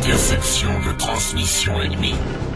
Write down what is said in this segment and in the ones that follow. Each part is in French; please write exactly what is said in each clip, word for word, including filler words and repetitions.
Interception de transmission ennemie.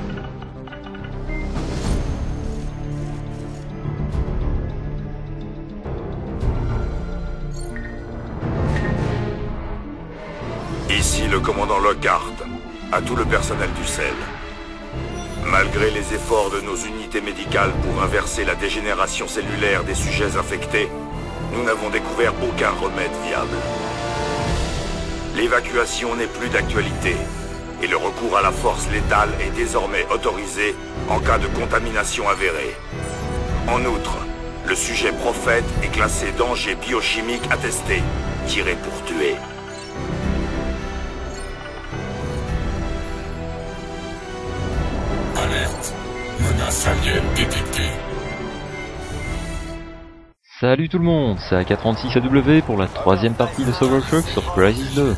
Ici le commandant Lockhart, à tout le personnel du C E L. Malgré les efforts de nos unités médicales pour inverser la dégénération cellulaire des sujets infectés, nous n'avons découvert aucun remède viable. L'évacuation n'est plus d'actualité, et le recours à la force létale est désormais autorisé en cas de contamination avérée. En outre, le sujet prophète est classé danger biochimique attesté, tiré pour tuer. Alerte. Menace alien détectée. Salut tout le monde, c'est A K trente-six A W pour la troisième partie de Cybertruck sur Crysis deux.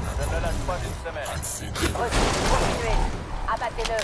Abattez-le.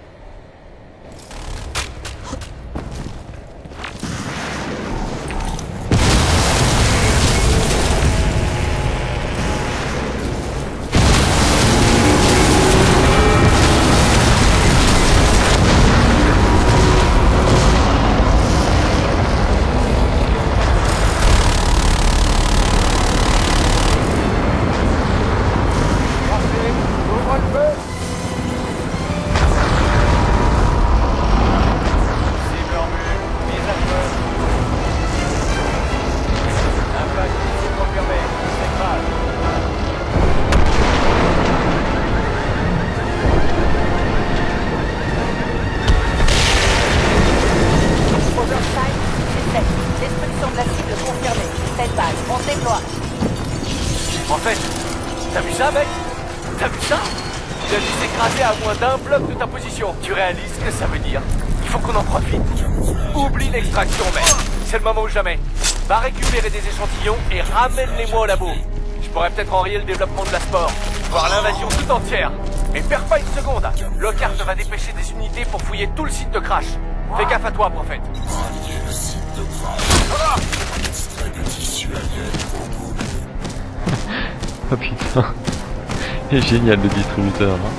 En fait, t'as vu ça, mec? T'as vu ça? Il a dû s'écraser à moins d'un bloc de ta position. Tu réalises ce que ça veut dire? Il faut qu'on en profite. Oublie l'extraction, mec. C'est le moment ou jamais. Va récupérer des échantillons et ramène-les-moi au labo. Je pourrais peut-être enrayer le développement de la spore, voire l'invasion tout entière. Mais perds pas une seconde. Lockhart va dépêcher des unités pour fouiller tout le site de crash. Fais gaffe à toi, prophète. Rallier le site de crash. Extrait de tissu alien au bout. Oh putain, c'est génial le distributeur hein.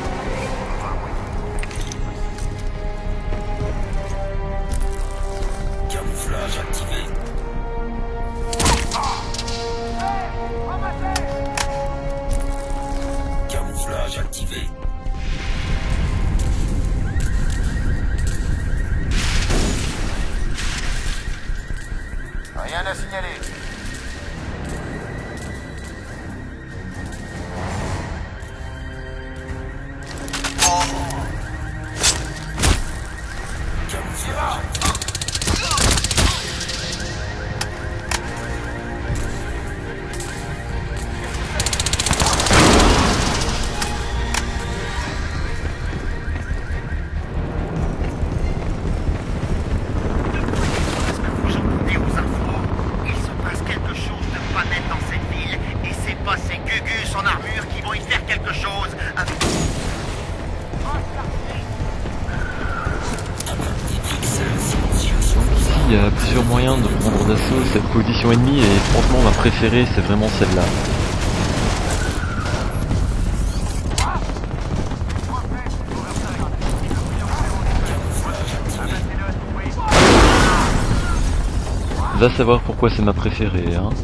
Camouflage activé. Camouflage activé. Rien à signaler. Il y a plusieurs moyens de prendre d'assaut cette position ennemie et franchement ma préférée c'est vraiment celle-là. Va savoir pourquoi c'est ma préférée hein.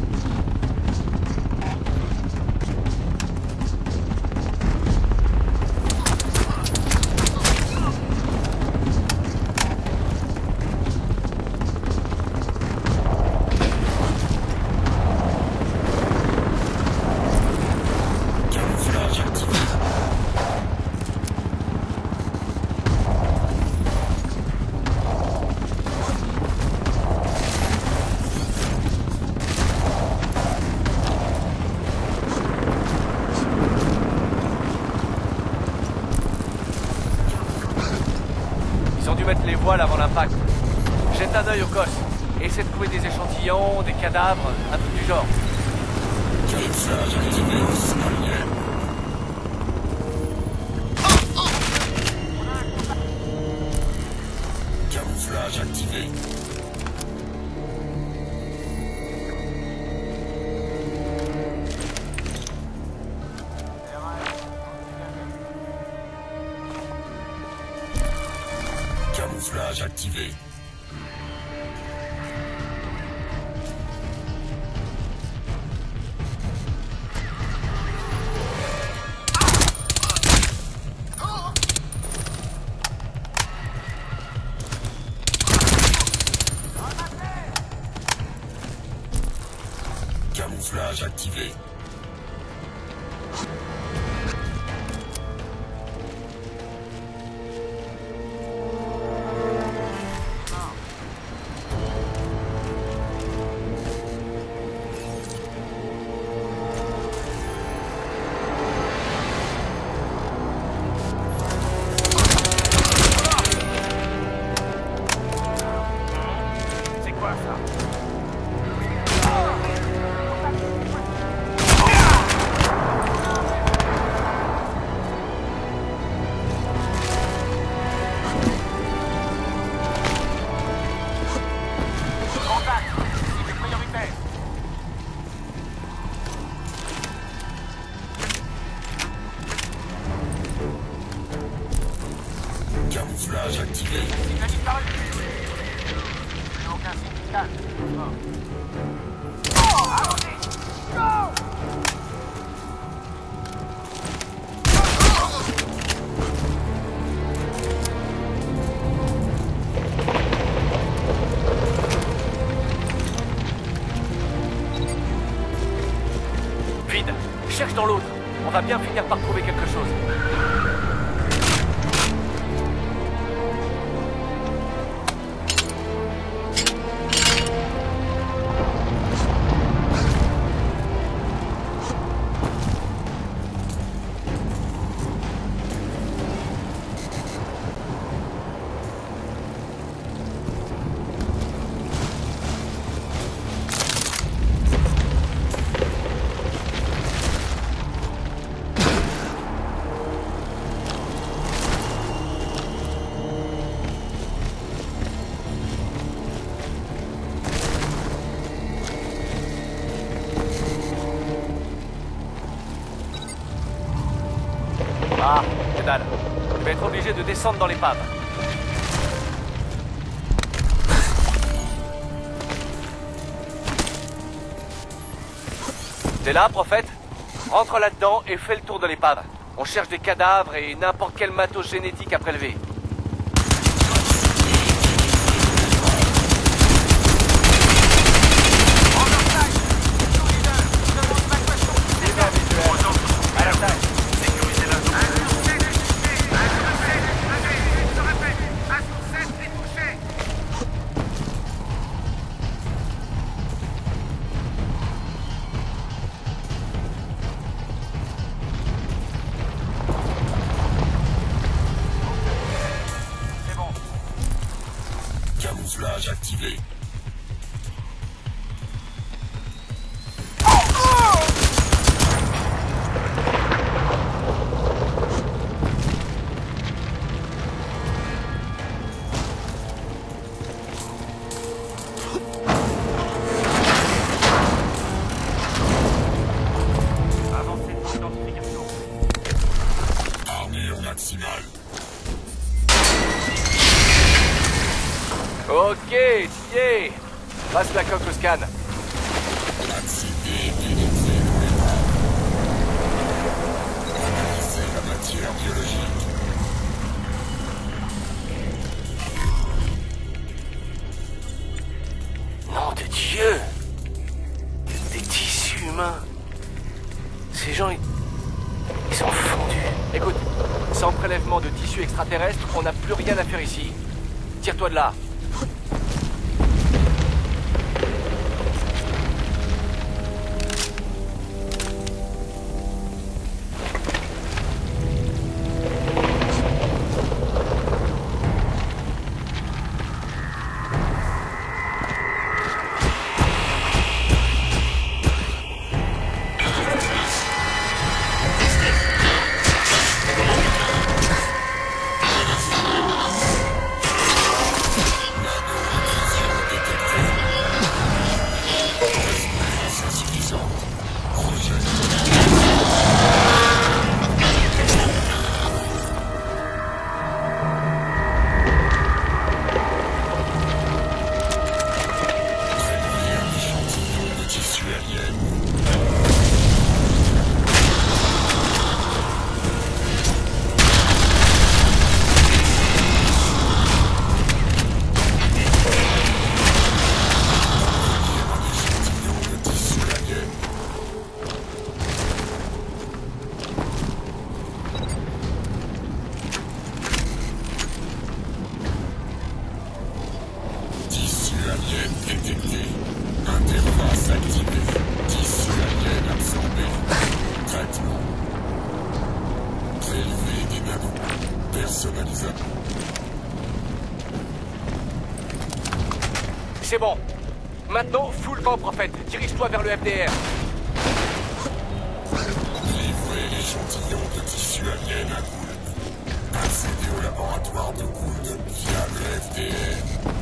Mettre les voiles avant l'impact. Jette un œil au coste. Essaie de trouver des échantillons, des cadavres, un truc du genre. Camouflage activé. Alien. Camouflage activé. activé. Camouflage activé. C'est quoi ça? Camouflage activé. Il a disparu. Plus aucun signe vital. Oh, allons-y. Go! Vide. Cherche dans l'autre. On va bien finir par trouver quelque chose. Ah, que dalle. Je vais être obligé de descendre dans l'épave. T'es là, prophète? Rentre là-dedans et fais le tour de l'épave. On cherche des cadavres et n'importe quel matos génétique à prélever. À la tâche. Camouflage activé. Avancez dans l'identification. Armure maximale. Ok, t'y es. Passe la coque au scan. Accéder, pénétrer dans les bras. Analyser la matière biologique. Nom de Dieu! Des tissus humains. Ces gens, ils, ils sont fondus. Écoute, sans prélèvement de tissus extraterrestres, on n'a plus rien à faire ici. Tire-toi de là. détecté. Interface activée. Tissu alien absorbé. Traitement. Prélever des nanos. Personnalisable. C'est bon. Maintenant, fous le camp, prophète. Dirige-toi vers le F D R. Livrer l'échantillon de tissu alien à Gould. Accéder au laboratoire de Gould via le F D R.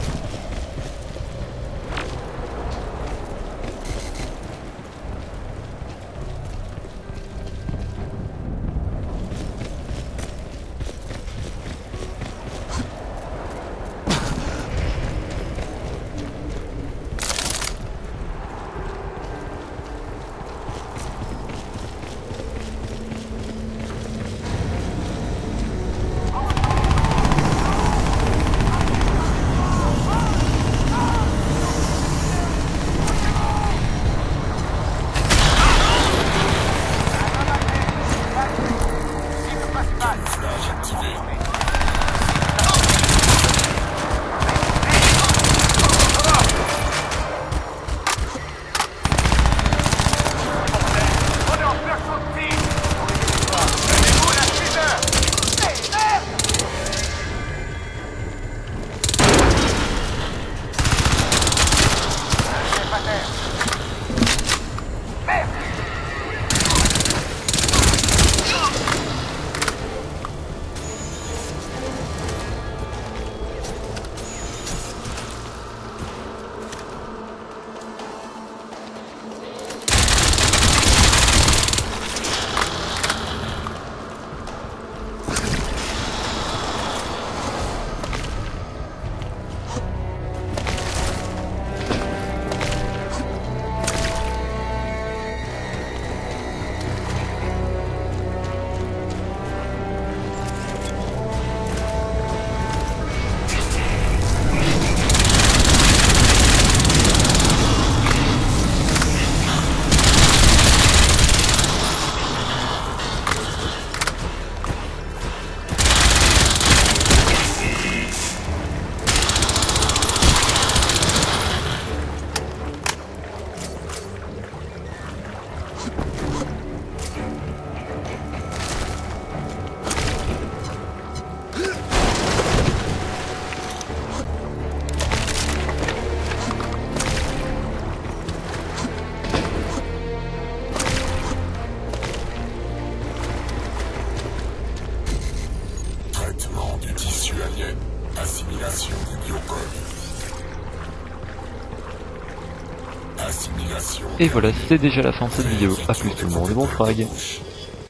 Assimilation du biocode. Assimilation. Et voilà, c'est déjà la fin de cette vidéo. A plus tout le monde et bon frag.